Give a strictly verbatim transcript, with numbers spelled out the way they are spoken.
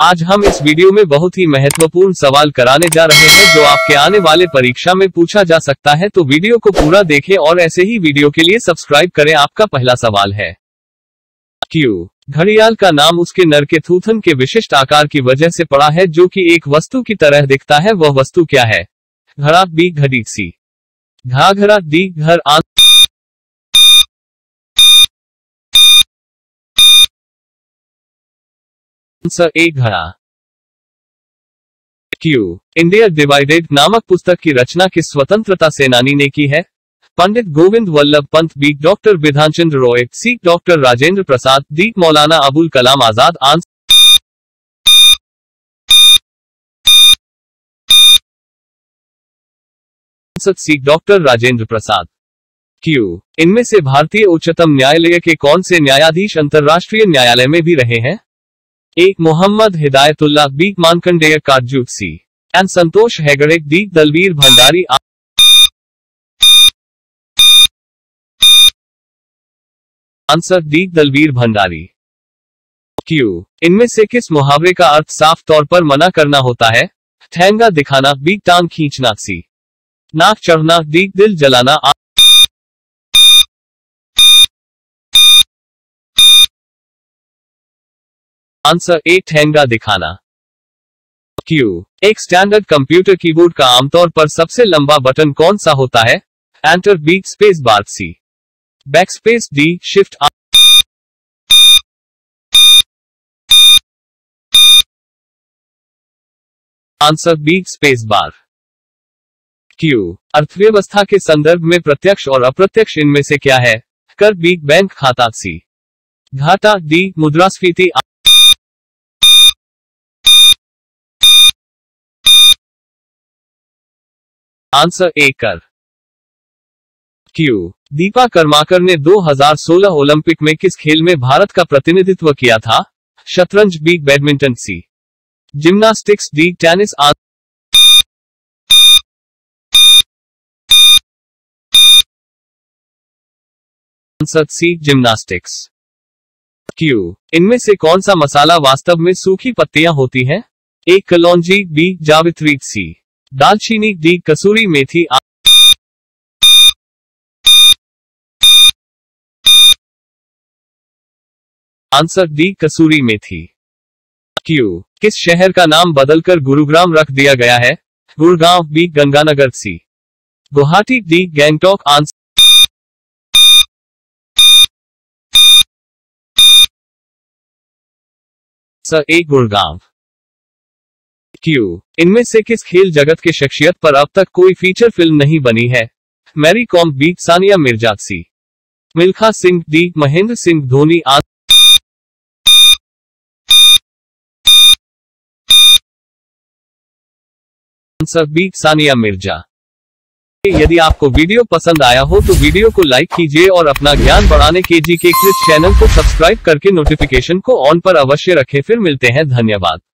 आज हम इस वीडियो में बहुत ही महत्वपूर्ण सवाल कराने जा रहे हैं जो आपके आने वाले परीक्षा में पूछा जा सकता है, तो वीडियो को पूरा देखें और ऐसे ही वीडियो के लिए सब्सक्राइब करें। आपका पहला सवाल है, क्यों घड़ियाल का नाम उसके नर के थूथन के विशिष्ट आकार की वजह से पड़ा है जो कि एक वस्तु की तरह दिखता है? वह वस्तु क्या है? घड़ा, बी घड़ी, सी घाघरा, डी घर। आंसर ए घड़ा। क्यू इंडिया डिवाइडेड नामक पुस्तक की रचना किस स्वतंत्रता सेनानी ने की है? Pandit Govind Vallabh Pant, B doctor Bidhanchandra Roy, C doctor Rajendra Prasad, D Maulana Abul Kalam Azad. Answer C doctor Rajendra Prasad. Q इनमें से भारतीय उच्चतम न्यायालय के कौन से न्यायाधीश अंतर्राष्ट्रीय न्यायालय में भी रहे हैं? A Mohammad Hidayatullah, B Markandey Katju, C N Santosh Hegde, D Dalveer Bhandari. Answer D Dalveer Bhandari. Q इनमें से किस मुहावरे का अर्थ साफ तौर पर मना करना होता है? ठेंगा दिखाना, बी टांग खींचना, सी नाक चढ़ना, डी दिल जलाना। आंसर ए ठेंगा दिखाना। क्यू एक स्टैंडर्ड कंप्यूटर कीबोर्ड का आमतौर पर सबसे लंबा बटन कौन सा होता है? Enter, B space bar, C backspace, D shift. Answer B space bar. Q अर्थव्यवस्था के संदर्भ में प्रत्यक्ष और अप्रत्यक्ष इनमें से क्या है? कर, बी बैंक खाता, सी घाटा, डी मुद्रास्फीति। आंसर ए कर। क्यू दीपा कर्माकर ने दो हज़ार सोलह ओलंपिक में किस खेल में भारत का प्रतिनिधित्व किया था? शतरंज, B badminton, C gymnastics, D tennis. Answer C gymnastics. Q इनमें से कौन सा मसाला वास्तव में सूखी पत्तियां होती हैं? ए कलौंजी, बी जावित्री, सी दालचीनी, डी कसूरी मेथी। आंसर डी कसूरी मेथी। क्यू किस शहर का नाम बदलकर गुरुग्राम रख दिया गया है? Gurgaon, B Ganganagar, C Guwahati, D Gangtok. Answer A Gurgaon. Q इनमें से किस खेल जगत के शख्सियत पर अब तक कोई फीचर फिल्म नहीं बनी है? Mary Kom, B Sania Mirza, C Milkha Singh, D Mahendra Singh Dhoni. Answer B Sania Mirza. यदि आपको वीडियो पसंद आया हो तो वीडियो को लाइक कीजिए और अपना ज्ञान बढ़ाने के जी के क्विज चैनल को सब्सक्राइब करके नोटिफिकेशन को ऑन पर अवश्य रखें। फिर मिलते हैं, धन्यवाद।